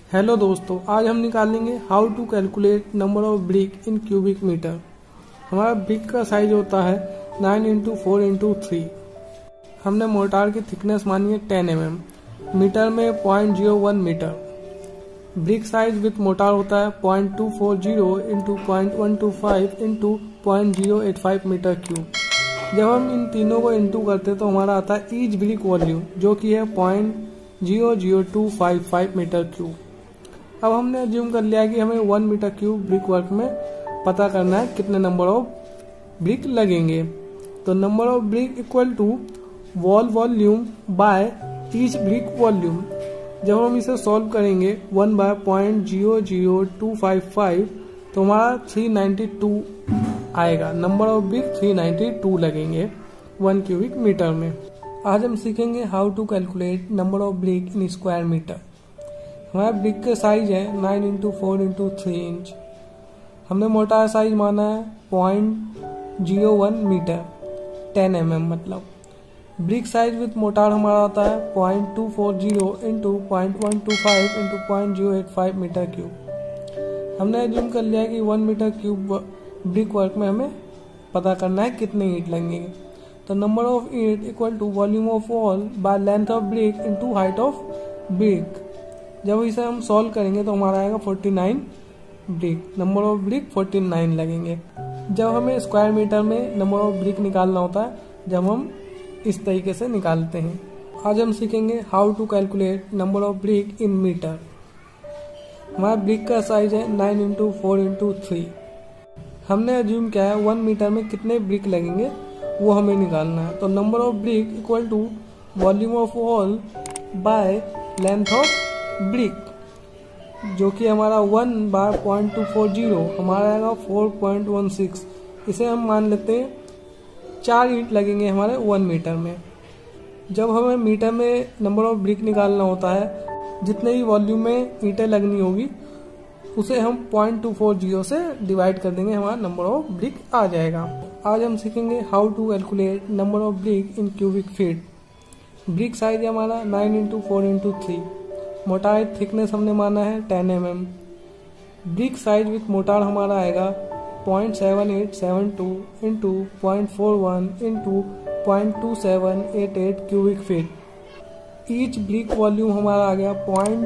Hello दोस्तों, आज हम निकालेंगे how to calculate number of brick in cubic metre. हमारा ब्रिक का साइज होता है 9 इंटू 4 इंटू 3। हमने मोर्टार की थिकनेस मानी है 10 mm, मीटर में 0.01 मीटर। ब्रिक साइज विथ मोर्टार होता है 0.240 इंटू 0.125 इंटू 0.085 मीटर क्यूब। जब हम इन तीनों को इंटू करते तो हमारा आता है ईच ब्रिक वॉल्यूम, जो कि है 0.00255 मीटर क्यूब। अब हमने अज्यूम कर लिया कि हमें 1 मीटर क्यूब ब्रिक वर्क में पता करना है कितने नंबर ऑफ ब्रिक लगेंगे। तो number of brick equal to wall volume by each brick volume. जब हम इसे सॉल्व करेंगे 1 बाय 0.00255 तो हमारा 392 आएगा। नंबर ऑफ ब्रिक 392 लगेंगे 1 क्यूबिक मीटर में। आज हम सीखेंगे how to calculate number of brick in square metre. हमारा ब्रिक का साइज है 9 इंटू 4 इंटू 3 इंच। हमने मोटा साइज माना है 0.01 मीटर, 10 mm मतलब। ब्रिक साइज विथ मोटार हमारा आता है 0.240 इंटू 0.125 इंटू 0.085 मीटर क्यूब। हमने एज्यूम कर लिया कि 1 मीटर क्यूब ब्रिक वर्क में हमें पता करना है कितने ईंट लगेंगे। तो नंबर ऑफ ईंट equal to volume of wall by length of brick into height of brick. जब इसे हम सॉल्व करेंगे तो हमारा आएगा 49 ब्रिक। नंबर ऑफ ब्रिक 49 लगेंगे। जब हमें स्क्वायर मीटर में नंबर ऑफ ब्रिक निकालना होता है, जब हम इस तरीके से निकालते हैं। आज हम सीखेंगे how to calculate number of brick in metre. हमारा ब्रिक का साइज है 9 इंटू 4 इंटू 3। हमने अज्यूम किया है 1 मीटर में कितने ब्रिक लगेंगे वो हमें निकालना है। तो number of brick equal to volume of wall by length of brick, जो कि हमारा 1 बाय 0.240 हमारा आएगा 4.16। इसे हम मान लेते हैं 4 ईंट लगेंगे हमारे 1 मीटर में। जब हमें मीटर में नंबर ऑफ ब्रिक निकालना होता है, जितने भी वॉल्यूम में ईंटें लगनी होगी उसे हम 0.240 से डिवाइड कर देंगे, हमारा नंबर ऑफ ब्रिक आ जाएगा। आज हम सीखेंगे how to calculate number of brick in cubic feet. Brick size है हमारा 9 इंटू 4 इंटू 3। मोटाई थिकनेस हमने माना है 10 mm। Brick size with mortar हमारा आएगा 0.7872 into 0.41 into 0.2788 cubic feet. Each brick volume हमारा आ गया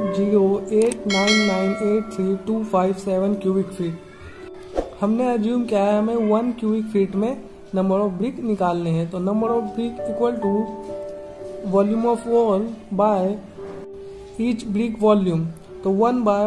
0.089983257 क्यूबिक फीट। हमने अज्यूम किया है हमें 1 क्यूबिक फीट में नंबर ऑफ ब्रिक निकालने हैं। तो number of brick equal to volume of wall by each brick volume. तो 1 बाय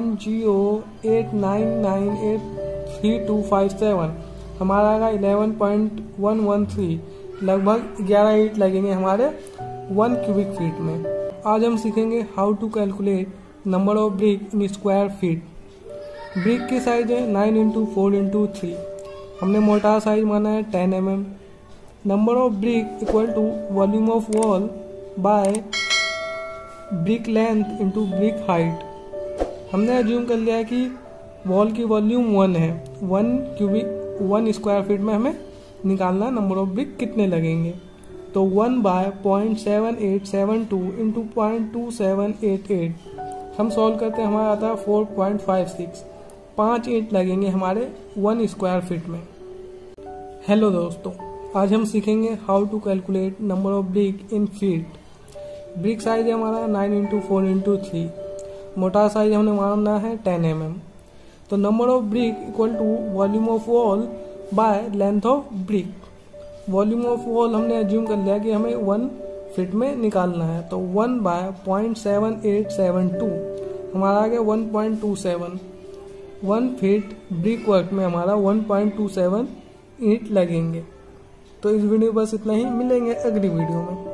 0.089983257 हमारा आएगा 11.113। लगभग 11 ईंट लगेंगे हमारे 1 क्यूबिक फीट में। आज हम सीखेंगे how to calculate number of brick in square feet. Brick की साइज है 9 इंटू 4 इंटू 3। हमने मोटा साइज माना है 10 mm। Number of brick equal to volume of wall by brick length into brick height. हमने अज्यूम कर लिया है कि वॉल की वॉल्यूम 1 है। 1 स्क्वायर फीट में हमें निकालना नंबर ऑफ ब्रिक कितने लगेंगे। तो 1 बाय 0.7872 इंटू 0.2788 हम सॉल्व करते हैं, हमारा आता है 4.56। 5 ईंट लगेंगे हमारे 1 स्क्वायर फीट में। हेलो दोस्तों, आज हम सीखेंगे how to calculate number of brick in feet. Brick size है हमारा 9 इंटू 4 इंटू 3। मोटा साइज हमने माना है 10 mm। तो number of brick equal to volume of wall by length of brick. Volume of wall हमने अज्यूम कर लिया कि हमें 1 फीट में निकालना है। तो 1 बाय 0.7872 हमारा आ गया 1.27। 1 फीट ब्रिक वर्क में हमारा 1.27 ईंट लगेंगे। तो इस वीडियो बस इतना ही, मिलेंगे अगली वीडियो में।